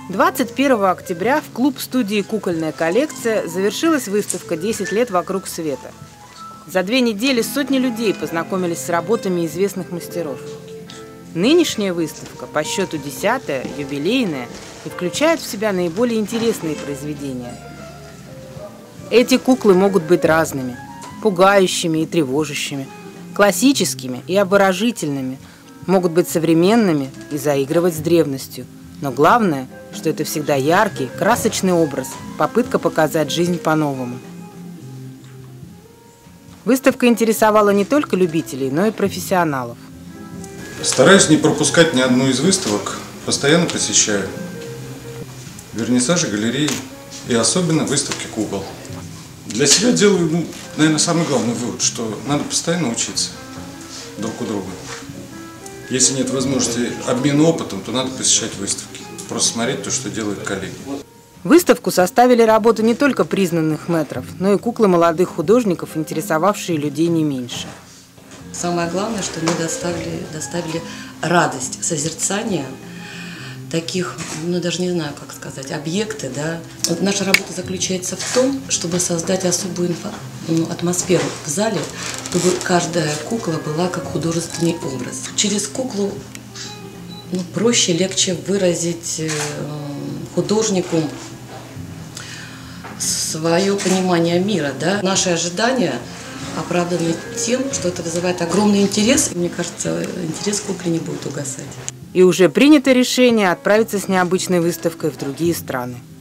21 октября в клуб-студии «Кукольная коллекция» завершилась выставка «10 лет вокруг света». За 2 недели сотни людей познакомились с работами известных мастеров. Нынешняя выставка, по счету 10-я, юбилейная, и включает в себя наиболее интересные произведения. Эти куклы могут быть разными, пугающими и тревожащими, классическими и обворожительными, могут быть современными и заигрывать с древностью. Но главное, что это всегда яркий, красочный образ, попытка показать жизнь по-новому. Выставка интересовала не только любителей, но и профессионалов. Стараюсь не пропускать ни одну из выставок, постоянно посещаю вернисажи, галереи и особенно выставки кукол. Для себя делаю, наверное, самый главный вывод, что надо постоянно учиться друг у друга. Если нет возможности обмена опытом, то надо посещать выставки, просто смотреть то, что делают коллеги. Выставку составили работы не только признанных мэтров, но и куклы молодых художников, интересовавшие людей не меньше. Самое главное, что мы доставили радость созерцания таких, даже не знаю, как сказать, объекты, да. Вот наша работа заключается в том, чтобы создать особую атмосферу в зале, чтобы каждая кукла была как художественный образ. Через куклу проще, легче выразить художнику свое понимание мира, да. Наши ожидания оправданы тем, что это вызывает огромный интерес. И мне кажется, интерес к кукле не будет угасать. И уже принято решение отправиться с необычной выставкой в другие страны.